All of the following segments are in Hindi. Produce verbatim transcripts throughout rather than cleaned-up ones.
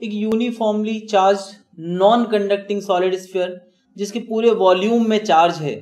एक uniformly charge non conducting solid sphere जिसके पूरे वॉल्यूम में चार्ज है,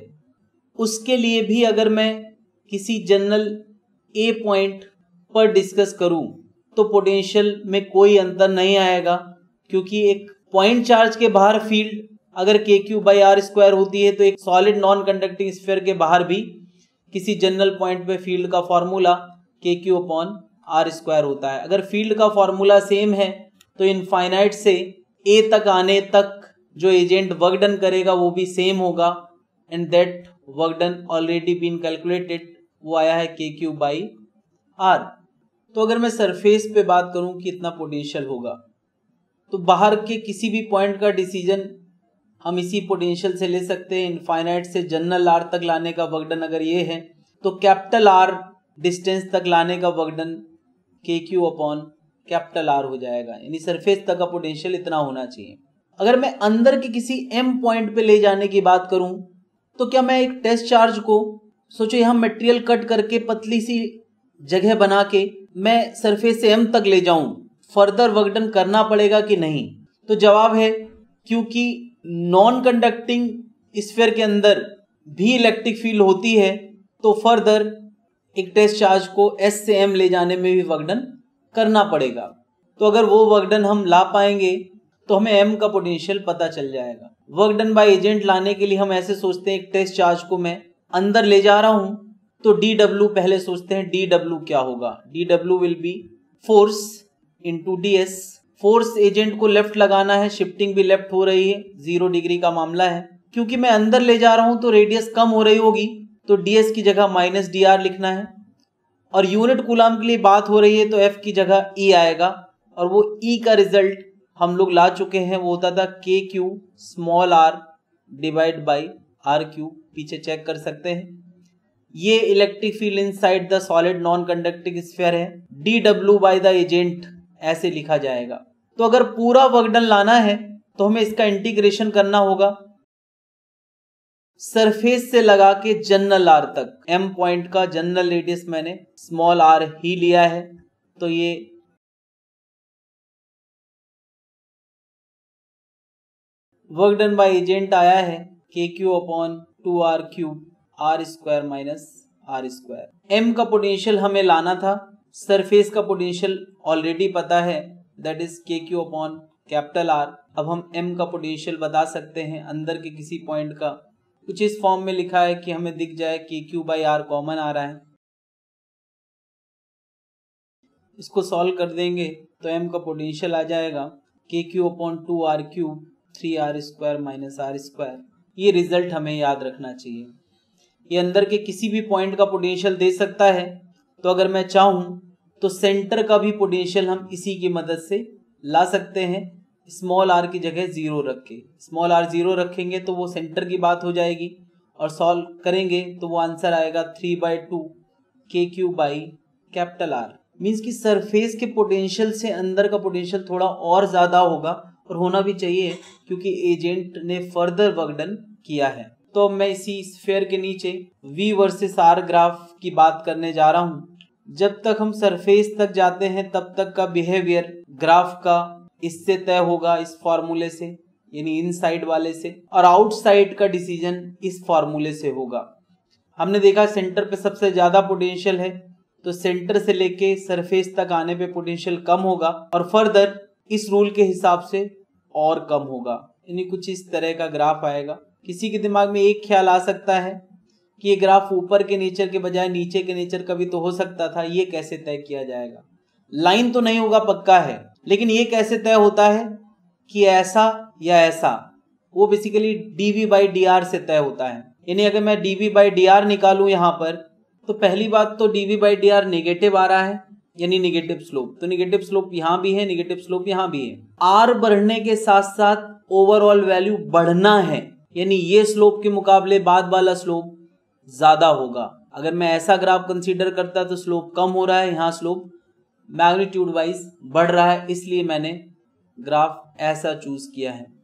उसके लिए भी अगर मैं किसी जनरल ए पॉइंट पर डिस्कस करूं तो पोटेंशियल में कोई अंतर नहीं आएगा, क्योंकि एक पॉइंट चार्ज के बाहर फील्ड अगर के क्यू बाई आर स्क्वायर होती है तो एक सॉलिड नॉन कंडक्टिंग स्फीयर के बाहर भी किसी जनरल पॉइंट पे फील्ड का formula K Q upon R square होता है। अगर फील्ड का फॉर्मूला सेम है तो इनफाइनाइट से ए तक आने तक जो एजेंट वर्क डन करेगा वो भी सेम होगा, and that work done already been calculated, वो आया है के क्यू बाई आर। तो अगर मैं सरफेस पे बात करूं कि इतना पोटेंशियल होगा, तो बाहर के किसी भी पॉइंट का डिसीजन हम इसी पोटेंशियल से ले सकते हैं। इनफाइनाइट से जनरल आर तक लाने का वर्क डन अगर ये है तो कैपिटल आर डिस्टेंस तक लाने का work done K Q upon capital R हो जाएगा, यानी सरफेस तक का पोटेंशियल इतना होना चाहिए। अगर मैं अंदर के किसी एम पॉइंट पे ले जाने की बात करूं तो क्या मैं एक टेस्ट चार्ज को, सोचो यहां मटेरियल कट करके पतली सी जगह बना के मैं सरफेस से एम तक ले जाऊं, फर्दर वर्क डन करना पड़ेगा कि नहीं? तो जवाब है क्योंकि नॉन कंडक्टिंग स्फीयर के अंदर भी इलेक्ट्रिक फील्ड होती है तो फर्दर एक टेस्ट चार्ज को एस से एम ले जाने में भी वर्क डन करना पड़ेगा। तो अगर वो वर्क डन हम ला पाएंगे तो हमें एम का पोटेंशियल पता चल जाएगा। वर्क डन बाय एजेंट लाने के लिए हम ऐसे सोचते हैं, एक टेस्ट चार्ज को मैं अंदर ले जा रहा हूं तो डी डब्ल्यू पहले सोचते हैं, डी डब्ल्यू क्या होगा? D W will be force into D S. Force agent को लेफ्ट लगाना है, शिफ्टिंग भी लेफ्ट हो रही है, जीरो डिग्री का मामला है। क्योंकि मैं अंदर ले जा रहा हूं तो रेडियस कम हो रही होगी, तो ds की जगह माइनस डी आर लिखना है। और यूनिट कूलम के लिए बात हो रही है तो f की जगह e आएगा, और वो e का रिजल्ट हम लोग ला चुके हैं, वो होता था K Q small r divide by R Q. पीछे चेक कर सकते हैं, ये electric field inside the solid non conducting sphere है, D W by the agent ऐसे लिखा जाएगा। तो अगर पूरा वर्क डन लाना है तो हमें इसका इंटीग्रेशन करना होगा सरफेस से लगा के जनरल आर तक। एम पॉइंट का जनरल रेडियस मैंने स्मॉल आर ही लिया है, तो ये वर्क डन बाय एजेंट आया है K Q upon two R cube R square minus R square. M का पोटेंशियल हमें लाना था, सरफेस का पोटेंशियल ऑलरेडी पता है, that is K Q upon capital R. अब हम एम का पोटेंशियल बता सकते हैं अंदर के किसी पॉइंट का, कुछ इस फॉर्म में लिखा है कि हमें दिख जाए K Q by R common आ रहा है। इसको सॉल्व कर देंगे तो एम का पोटेंशियल आ जाएगा K Q upon two R cube three R square minus R square. ये रिजल्ट हमें याद रखना चाहिए। ये अंदर के किसी भी पॉइंट का पोटेंशियल दे सकता है, तो अगर मैं चाहूं तो सेंटर का भी पोटेंशियल हम इसी की मदद से ला सकते हैं। स्मॉल आर की जगह जीरो रख के, स्मॉल आर जीरो रखेंगे तो वो सेंटर की बात हो जाएगी, और सॉल्व करेंगे तो वो आंसर आएगा three by two K Q by capital R. Means कि सरफेस के पोटेंशियल से अंदर का पोटेंशियल थोड़ा और ज्यादा होगा, और होना भी चाहिए क्योंकि एजेंट ने फर्दर वर्क डन किया है। तो मैं इसी स्फीयर के नीचे V वर्सेस R ग्राफ की बात करने जा रहा हूं। जब तक हम सरफेस तक जाते हैं तब तक का बिहेवियर ग्राफ का इससे तय होगा, इस फॉर्मूले से, यानी इनसाइड वाले से, और आउटसाइड का डिसीजन इस फॉर्मूले से होगा। हमने देखा सेंटर पे सबसे ज्यादा पोटेंशियल है, तो सेंटर से लेके सरफेस तक आने पे पोटेंशियल कम होगा, और फर्दर इस रूल के हिसाब से और कम होगा, यानी कुछ इस तरह का ग्राफ आएगा। किसी के दिमाग में एक ख्याल आ सकता है कि ये ग्राफ ऊपर के नेचर के बजाय नीचे के नेचर का भी तो हो सकता था, ये कैसे तय किया जाएगा? लाइन तो नहीं होगा पक्का है, लेकिन ये कैसे तय होता है कि ऐसा या ऐसा? वो basically dV by d R से तय होता है। यानी अगर मैं डीवी बाई डी आर निकालूं यहाँ पर, तो पहली बात तो dV by d R negative आ रहा है, यानी नेगेटिव स्लोप। तो नेगेटिव स्लोप यहाँ भी है, नेगेटिव स्लोप यहाँ भी है। आर बढ़ने के साथ साथ ओवरऑल वैल्यू बढ़ना है, यानी ये स्लोप के मुकाबले बाद वाला स्लोप ज्यादा होगा। अगर मैं ऐसा ग्राफ कंसीडर करता तो स्लोप कम हो रहा है, यहाँ स्लोप मैग्नीट्यूड वाइज बढ़ रहा है, इसलिए मैंने ग्राफ ऐसा चूज किया है।